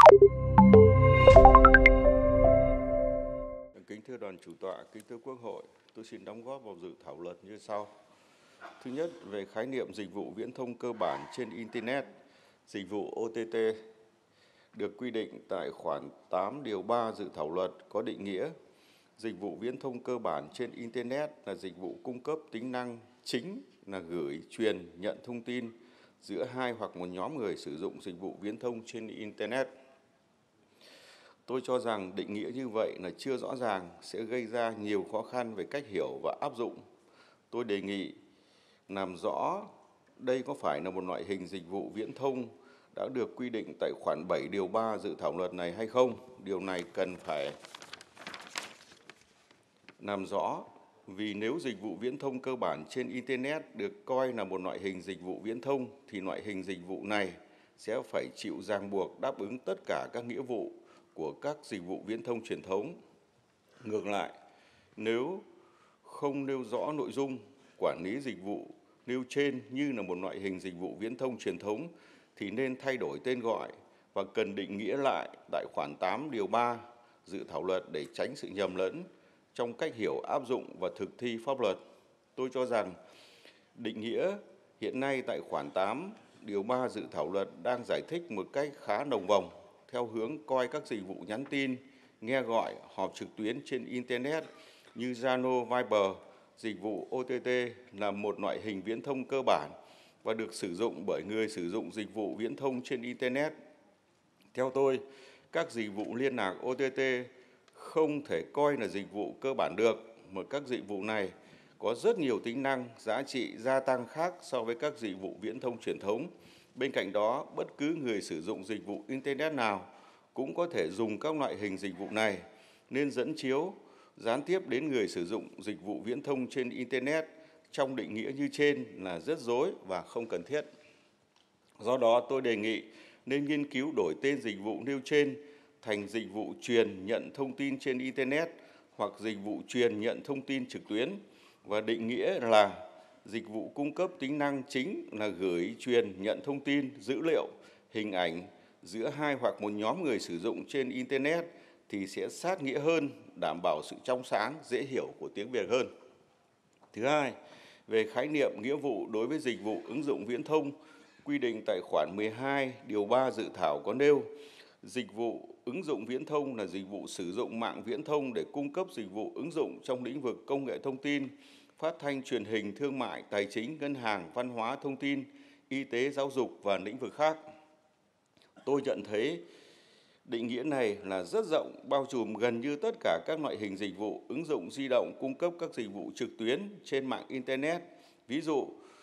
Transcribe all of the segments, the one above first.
Kính thưa đoàn chủ tọa, kính thưa Quốc hội, tôi xin đóng góp vào dự thảo luật như sau. Thứ nhất, về khái niệm dịch vụ viễn thông cơ bản trên Internet, dịch vụ OTT được quy định tại khoản 8 điều 3 dự thảo luật có định nghĩa. Dịch vụ viễn thông cơ bản trên Internet là dịch vụ cung cấp tính năng chính là gửi, truyền, nhận thông tin giữa hai hoặc một nhóm người sử dụng dịch vụ viễn thông trên Internet. Tôi cho rằng định nghĩa như vậy là chưa rõ ràng, sẽ gây ra nhiều khó khăn về cách hiểu và áp dụng. Tôi đề nghị làm rõ đây có phải là một loại hình dịch vụ viễn thông đã được quy định tại khoản 7 điều 3 dự thảo luật này hay không. Điều này cần phải làm rõ, vì nếu dịch vụ viễn thông cơ bản trên Internet được coi là một loại hình dịch vụ viễn thông thì loại hình dịch vụ này sẽ phải chịu ràng buộc đáp ứng tất cả các nghĩa vụ của các dịch vụ viễn thông truyền thống. Ngược lại, nếu không nêu rõ nội dung quản lý dịch vụ nêu trên như là một loại hình dịch vụ viễn thông truyền thống thì nên thay đổi tên gọi và cần định nghĩa lại tại khoản 8 điều 3 dự thảo luật để tránh sự nhầm lẫn trong cách hiểu, áp dụng và thực thi pháp luật. Tôi cho rằng định nghĩa hiện nay tại khoản 8 điều 3 dự thảo luật đang giải thích một cách khá đồng vòng theo hướng coi các dịch vụ nhắn tin, nghe gọi, họp trực tuyến trên Internet như Zalo, Viber, dịch vụ OTT là một loại hình viễn thông cơ bản và được sử dụng bởi người sử dụng dịch vụ viễn thông trên Internet. Theo tôi, các dịch vụ liên lạc OTT không thể coi là dịch vụ cơ bản được, mà các dịch vụ này có rất nhiều tính năng, giá trị gia tăng khác so với các dịch vụ viễn thông truyền thống. Bên cạnh đó, bất cứ người sử dụng dịch vụ Internet nào cũng có thể dùng các loại hình dịch vụ này, nên dẫn chiếu gián tiếp đến người sử dụng dịch vụ viễn thông trên Internet trong định nghĩa như trên là rất rối và không cần thiết. Do đó, tôi đề nghị nên nghiên cứu đổi tên dịch vụ nêu trên thành dịch vụ truyền nhận thông tin trên Internet hoặc dịch vụ truyền nhận thông tin trực tuyến và định nghĩa là dịch vụ cung cấp tính năng chính là gửi, truyền, nhận thông tin, dữ liệu, hình ảnh giữa hai hoặc một nhóm người sử dụng trên Internet thì sẽ sát nghĩa hơn, đảm bảo sự trong sáng, dễ hiểu của tiếng Việt hơn. Thứ hai, về khái niệm nghĩa vụ đối với dịch vụ ứng dụng viễn thông, quy định tại khoản 12 điều 3 dự thảo có nêu, dịch vụ ứng dụng viễn thông là dịch vụ sử dụng mạng viễn thông để cung cấp dịch vụ ứng dụng trong lĩnh vực công nghệ thông tin, phát thanh, truyền hình, thương mại, tài chính, ngân hàng, văn hóa, thông tin, y tế, giáo dục và lĩnh vực khác. Tôi nhận thấy định nghĩa này là rất rộng, bao trùm gần như tất cả các loại hình dịch vụ ứng dụng di động cung cấp các dịch vụ trực tuyến trên mạng Internet. Ví dụ,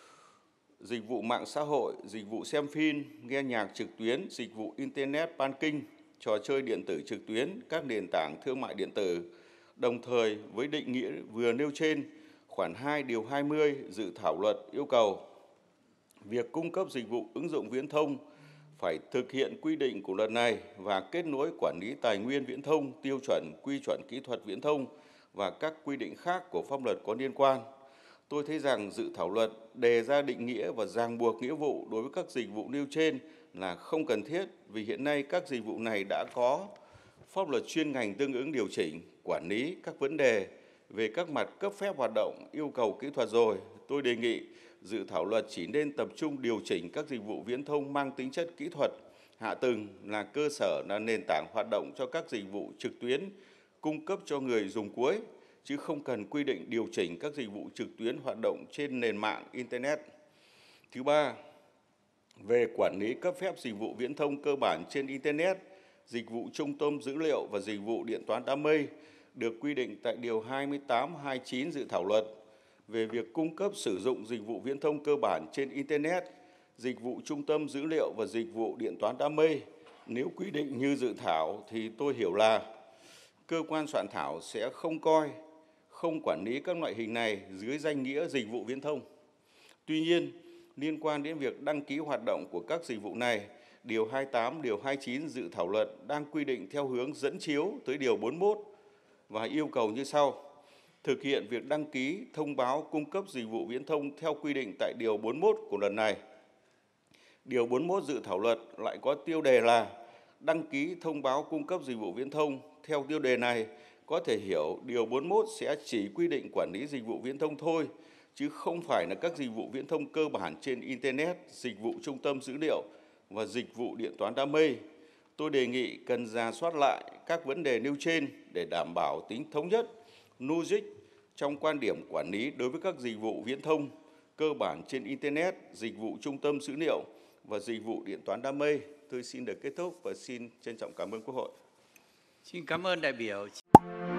dịch vụ mạng xã hội, dịch vụ xem phim, nghe nhạc trực tuyến, dịch vụ Internet banking, trò chơi điện tử trực tuyến, các nền tảng thương mại điện tử. Đồng thời với định nghĩa vừa nêu trên, khoản 2 điều 20 dự thảo luật yêu cầu việc cung cấp dịch vụ ứng dụng viễn thông phải thực hiện quy định của luật này và kết nối quản lý tài nguyên viễn thông, tiêu chuẩn, quy chuẩn kỹ thuật viễn thông và các quy định khác của pháp luật có liên quan. Tôi thấy rằng dự thảo luật đề ra định nghĩa và ràng buộc nghĩa vụ đối với các dịch vụ nêu trên là không cần thiết, vì hiện nay các dịch vụ này đã có pháp luật chuyên ngành tương ứng điều chỉnh, quản lý các vấn đề về các mặt cấp phép hoạt động, yêu cầu kỹ thuật rồi. Tôi đề nghị dự thảo luật chỉ nên tập trung điều chỉnh các dịch vụ viễn thông mang tính chất kỹ thuật, hạ tầng là cơ sở, là nền tảng hoạt động cho các dịch vụ trực tuyến cung cấp cho người dùng cuối, chứ không cần quy định điều chỉnh các dịch vụ trực tuyến hoạt động trên nền mạng Internet. Thứ ba, về quản lý cấp phép dịch vụ viễn thông cơ bản trên Internet, dịch vụ trung tâm dữ liệu và dịch vụ điện toán đám mây được quy định tại điều 28-29 dự thảo luật về việc cung cấp sử dụng dịch vụ viễn thông cơ bản trên Internet, dịch vụ trung tâm dữ liệu và dịch vụ điện toán đám mây. Nếu quy định như dự thảo thì tôi hiểu là cơ quan soạn thảo sẽ không quản lý các loại hình này dưới danh nghĩa dịch vụ viễn thông. Tuy nhiên, liên quan đến việc đăng ký hoạt động của các dịch vụ này, điều 28, điều 29 dự thảo luật đang quy định theo hướng dẫn chiếu tới điều 41 và yêu cầu như sau. Thực hiện việc đăng ký, thông báo, cung cấp dịch vụ viễn thông theo quy định tại điều 41 của luật này. Điều 41 dự thảo luật lại có tiêu đề là đăng ký thông báo cung cấp dịch vụ viễn thông. Theo tiêu đề này, có thể hiểu Điều 41 sẽ chỉ quy định quản lý dịch vụ viễn thông thôi, chứ không phải là các dịch vụ viễn thông cơ bản trên Internet, dịch vụ trung tâm dữ liệu và dịch vụ điện toán đám mây. Tôi đề nghị cần rà soát lại các vấn đề nêu trên để đảm bảo tính thống nhất, logic trong quan điểm quản lý đối với các dịch vụ viễn thông cơ bản trên Internet, dịch vụ trung tâm dữ liệu và dịch vụ điện toán đám mây. Tôi xin được kết thúc và xin trân trọng cảm ơn Quốc hội. Xin cảm ơn đại biểu.